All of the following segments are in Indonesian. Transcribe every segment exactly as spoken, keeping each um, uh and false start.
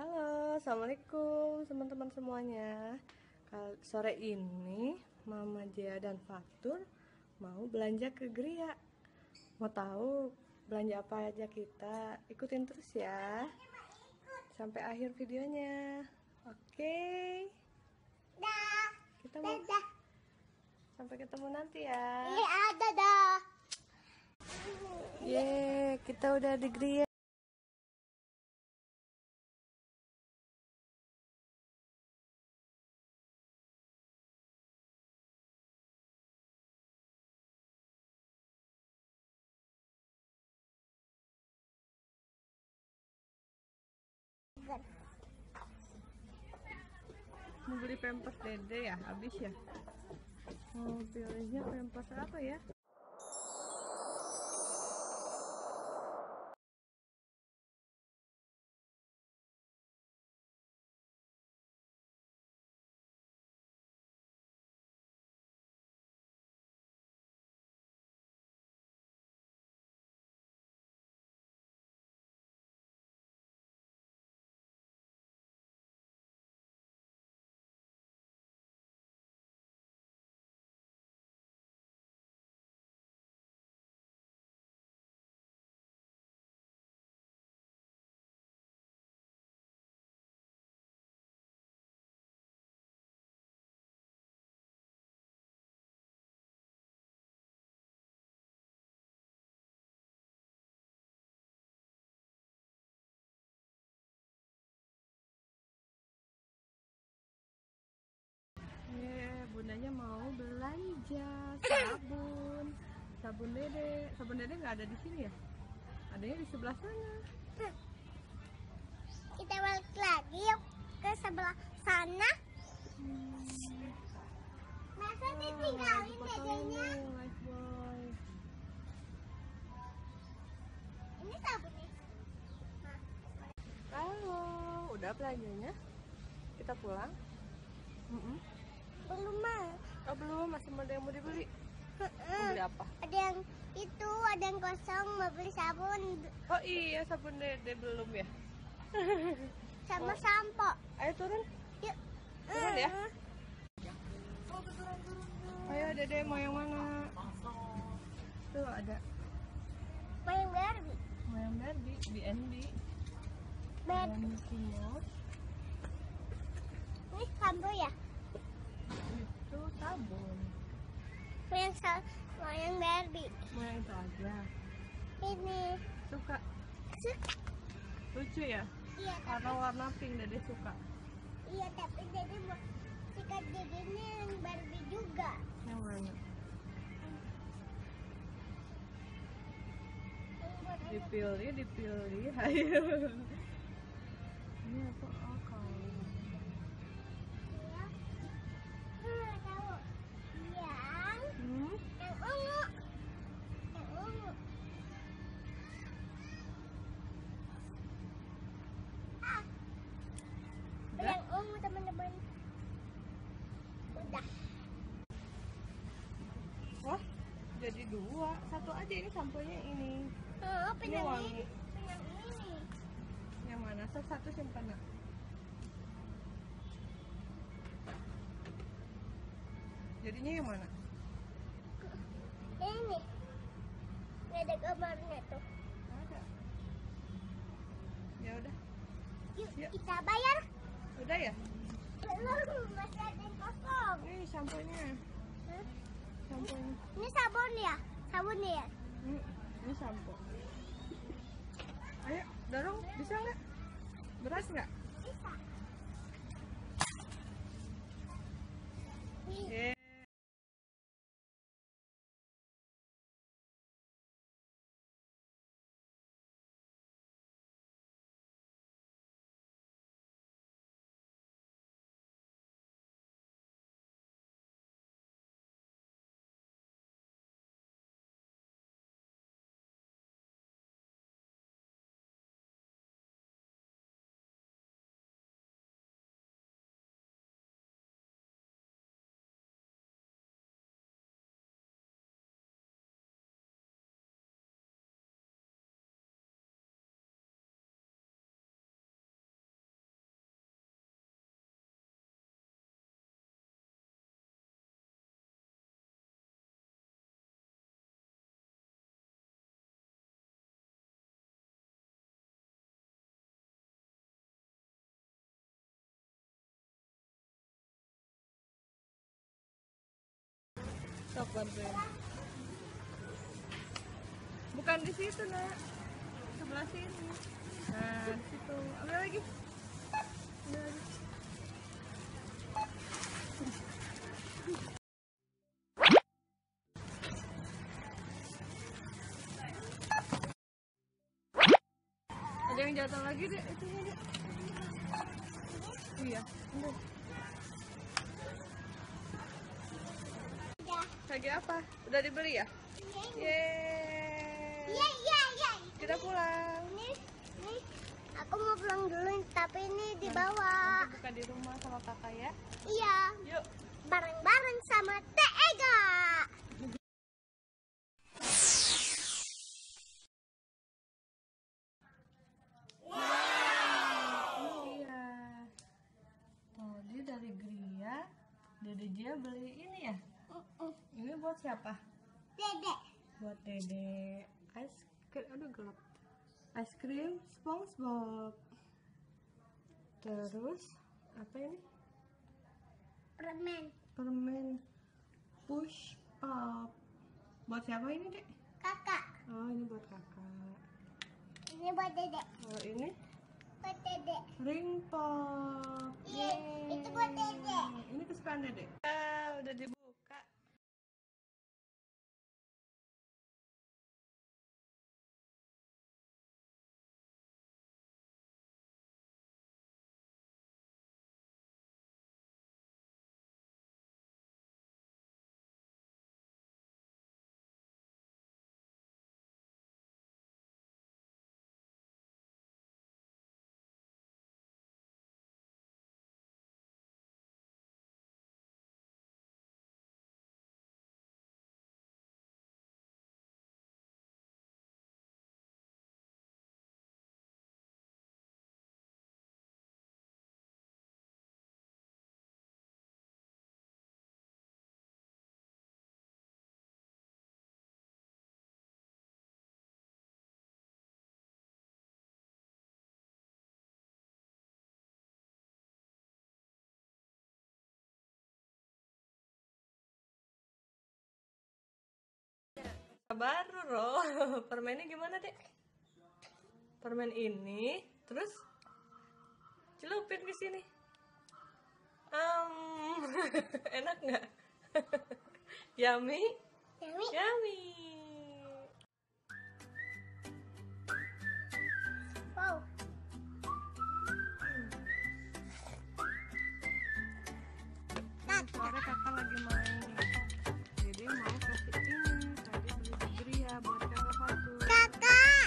Halo, assalamualaikum teman-teman semuanya. Kal- Sore ini Mama Jia dan Fatur mau belanja ke Gria. Mau tahu belanja apa aja kita? Ikutin terus ya sampai akhir videonya. Oke. Dah. Kita mau Dadah. sampai ketemu nanti ya. Iya, dadah. Yeay, kita udah di Gria. Mau beli pampers Dede ya, habis ya. Mau pilihnya pampers apa ya? Yeah, bundanya mau belanja sabun, sabun Dede. Sabun Dede nggak ada di sini ya? Adanya di sebelah sana. Kita balik lagi yuk ke sebelah sana. Hmm. Masa Oh, ditinggalin dipotongin dedenya? nih, Lifebuoy. Ini sabunnya. Halo, udah belanjanya? Kita pulang? Mm-mm. Belum mah. Oh belum, masih ada yang mau dibeli. Mau beli apa? Ada yang itu, ada yang kosong mau beli sabun Oh iya, sabun Dede belum ya? sama Oh. sampo. Ayo turun, Yuk. turun ya. Eh, Ayo Dede mau yang mana? Tuh ada. Mau yang Barbie. Mau yang Barbie, B and B. Bed. Ada Mickey Mouse. Ini sampo ya? Itu sabun. Mau yang sa- mau yang Barbie. Mau yang itu aja. Ini. Suka? Suka. Lucu ya? Iya, tapi, Karena warna pink Dede suka. iya tapi jadi mau sikat giginya yang Barbie juga. Yang mana? Yang buat anak. Dipilih, dipilih. Ayo. Ini apa? Oh, kain. Iya. Hmm, tahu. Yang Hmm? yang ungu. Yang ungu. Ah, Udah? yang ungu teman-teman. Udah. Wah, jadi dua. Satu aja ini samponya ini. Oh, Ini penyang wangi. ini. Penyang ini. Yang mana? Satu satu simpan nak. Jadinya yang mana? Ini. Nggak ada gambarnya tuh. Ada. Ya udah. Yuk, Ya. kita bayar. Udah ya? Belum, masih ada yang kosong. Ini samponya. Hah? Samponya. Ini sabun ya? Sabun ya? Ini, ini sampo. Ayo, dorong. Bisa nggak? Beras nggak? Bisa. Yeah. bantuin. Bukan di situ nak, sebelah sini. Nah di situ. Ambil lagi. Ambil lagi. Ada yang jatuh lagi deh, itu deh. Iya, ambil. Lagi apa? Udah dibeli ya? Yeay. Iya, iya, iya. Kita pulang. Nih, nih. Aku mau pulang dulu, tapi ini dibawa. Nanti buka di rumah sama kakak ya. Iya. Yuk. Bareng-bareng sama Teh Ega. Iya. Tadi dari Gria, Dede Jia beli ini ya? Ini buat siapa? Dede. Buat Dede. Es krim, aduh gelap. Es krim SpongeBob. Terus apa ini? Permen. Permen Push Pop. Buat siapa ini, Dek? Kakak. Oh, ini buat kakak. Ini buat Dede. Kalau ini Buat Dede. ring pop. Iya, itu buat Dede. Ini kesukaan Dede. Ah, udah dibuka. Baru loh. Permennya gimana, Dek? Permen ini terus celupin ke sini. Um, enak nggak? Yummy? Yummy. Yummy. Wow. Sore kakak lagi main. Jadi mau kasih ini. Tadi beli di Gria buat kakak Fatur. Kakak.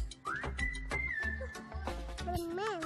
Permen.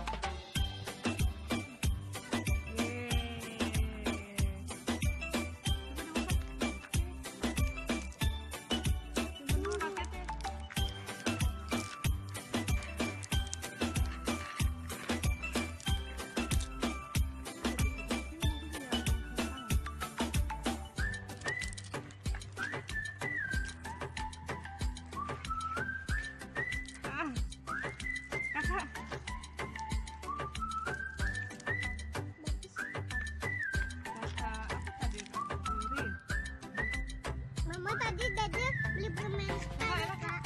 Mama tadi Dede beli permen sekali, Kak.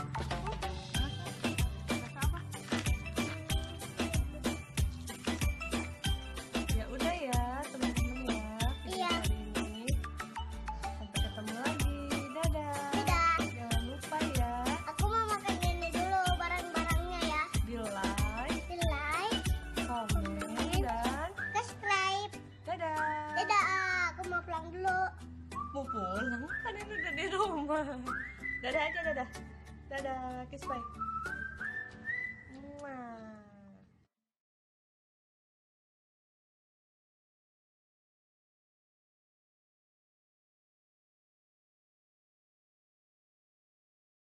Ya udah ya teman-teman ya. Iya. Hari ini sampai ketemu lagi. Dadah. Dadah. Jangan lupa ya Aku mau makan ini dulu barang-barangnya ya. di like, Di like, komen dan subscribe. dadah. Dadah, aku mau pulang dulu. Mau pulang kan ini udah di rumah. Dadah aja dadah. Dadah, kiss bye.